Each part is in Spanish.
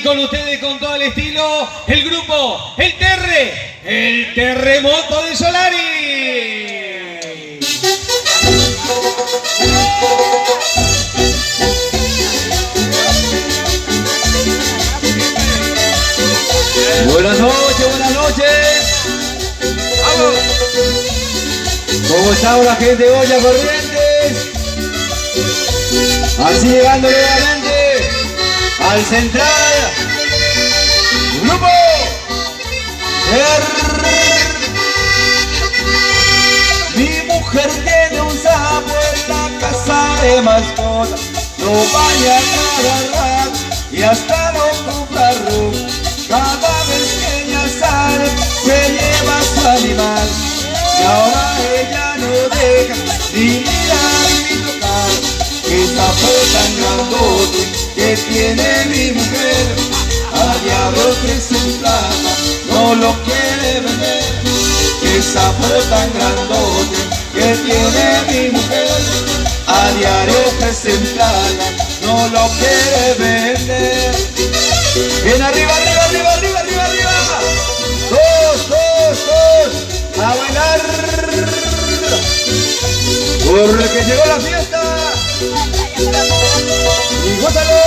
con ustedes, con todo el estilo, el grupo, el Terremoto de Solari. Buenas noches, buenas noches. ¡Vamos! ¿Cómo está la gente de Olla Corrientes? Así llegando nuevamente al central. Grupo Mi mujer tiene un sapo en la casa de mascota. Lo baña cada rato y hasta lo compra ropa. Cada vez que ella sale se lleva su animal. Y ahora ella no deja ni mirar ni tocar. Qué sapo tan grandote que tiene mi mujer. A diablo crece en plata, no lo quiere vender. Qué sapo tan grandote que tiene mi mujer. A diario crece en plata, no lo quiere vender. Bien, arriba, arriba, arriba, arriba, arriba, arriba. Dos, dos, dos. A bailar. Porque llegó la fiesta. Y gózalo.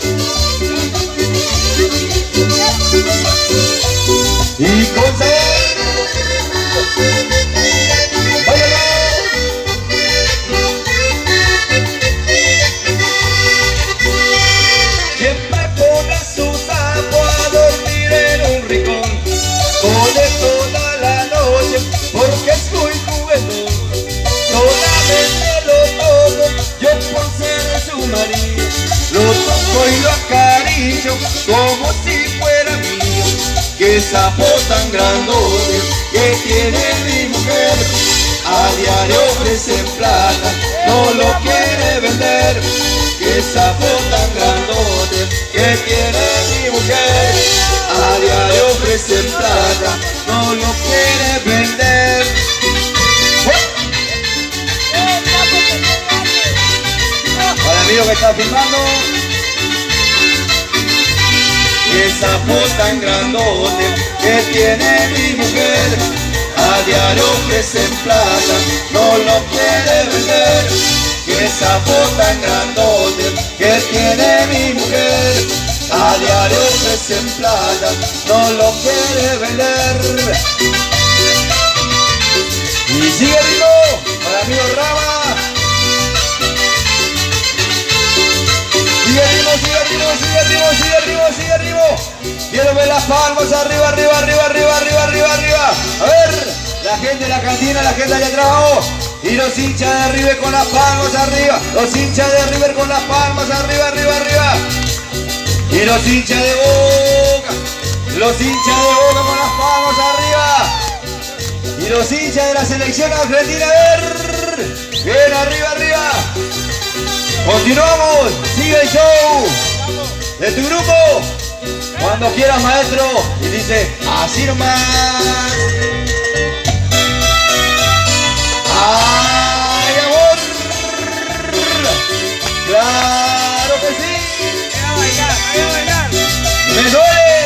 Y con sabor. Báilalo. Siempre pone su sapo a dormir en un rincón. Pone toda la noche porque es muy juguetón. Solamente lo toco yo por ser su marido. Lo toco y lo acaricio como si fuera mío. Qué sapo tan grandote que tiene mi mujer. A diario ofrece plata, no lo quiere vender. Qué sapo tan grandote que tiene mi mujer. A diario ofrece plata, no lo quiere vender. Para el amigo que está filmando. Qué sapo tan grandote que tiene mi mujer. A diario ofrece plata, no lo quiere vender. Qué sapo tan grandote que tiene mi mujer. A diario ofrece plata, no lo quiere vender. Y sigue ritmo para amigo Rama. Sigue ritmo, sigue ritmo, sigue ritmo, sigue ritmo, sigue ritmo. Quiero ver las palmas arriba, arriba, arriba, arriba, arriba, arriba, arriba. A ver, la gente de la cantina, la gente allá atrás, vamos. Y los hinchas de River con las palmas arriba. Los hinchas de River con las palmas arriba, arriba, arriba. Y los hinchas de Boca. Los hinchas de Boca con las palmas arriba. Y los hinchas de la selección argentina, a ver. Bien, arriba, arriba. Continuamos, sigue el show de tu grupo. Cuando quieras, maestro. Y dice, así nomás. ¡Ay, amor! ¡Claro que sí! Voy a bailar, voy a bailar. ¡Me duele!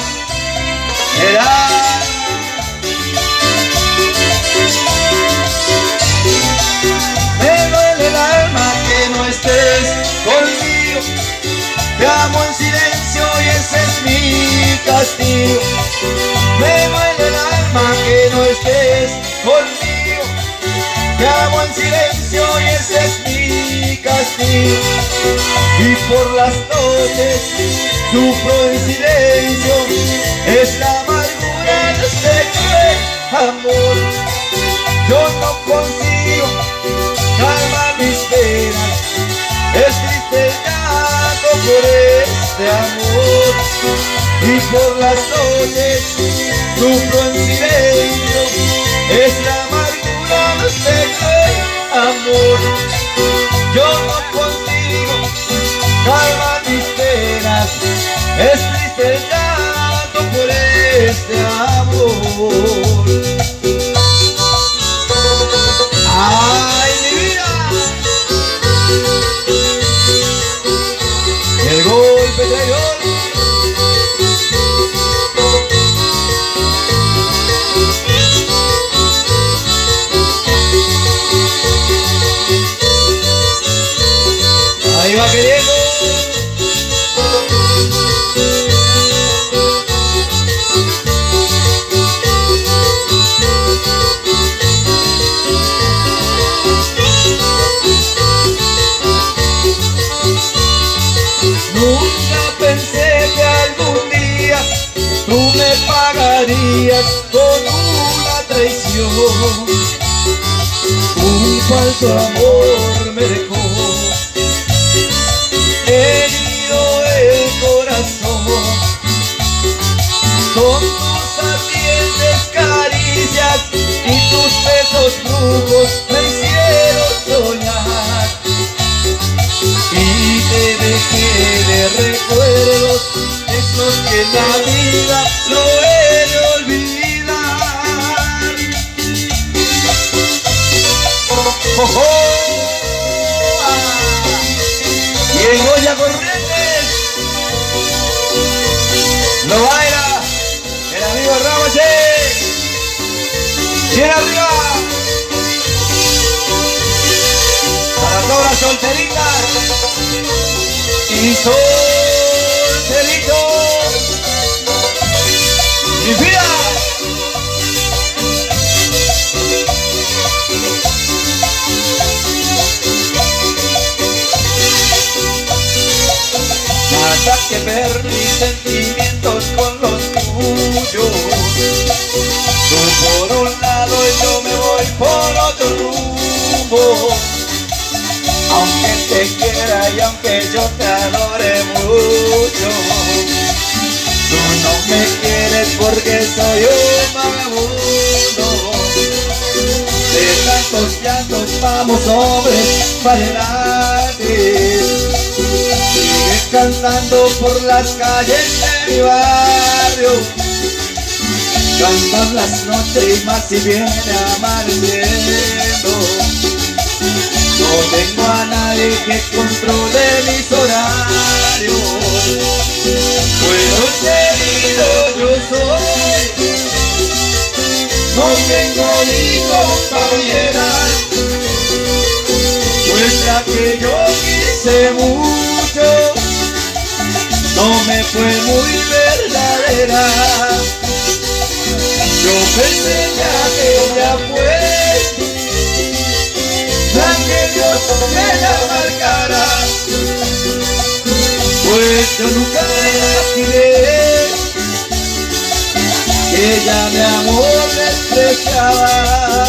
Me duele el alma que no estés conmigo. Te amo en silencio y ese es mi castigo. Me duele el alma que no estés conmigo. Te amo en silencio y ese es mi castigo. Y por las noches sufro en silencio. Es la amargura de este cruel amor. Yo no consigo calmar mis penas. Es triste el llanto por este amor. Y por las noches sufro en silencio. Es la amargura de este cruel amor. Yo no consigo calmar mis penas. Es triste el llanto por este amor. ¡Ay, mi vida! El golpe traidor su amor me dejó. Herido el corazón con tus ardientes caricias y tus besos brujos me hicieron soñar. Y te dejé de recuerdos, esos que en la vida no he de olvidar. ¡Oh, oh! Y en Goya Corrientes lo baila el amigo Ramos. ¡Bien arriba! Para todas las solteritas y solteritos, ¡mi vida! Nada que ver mis sentimientos con los tuyos. Tú por un lado y yo me voy por otro rumbo. Aunque te quiera y aunque yo te adore mucho, tú no me quieres porque soy un vagabundo. De tantos llantos vamos hombres para adelante. Sigue cantando por las calles de mi barrio. Cantan las noches y más si viene amaneciendo. No tengo a nadie que controle mis horarios. Bueno, querido, yo soy. No tengo hijos para llegar. Pues la que yo quise mucho no me fue muy verdadera. Yo pensé que ella fue la que Dios me la marcara. Pues yo nunca imaginé que ella mi amor despreciaba.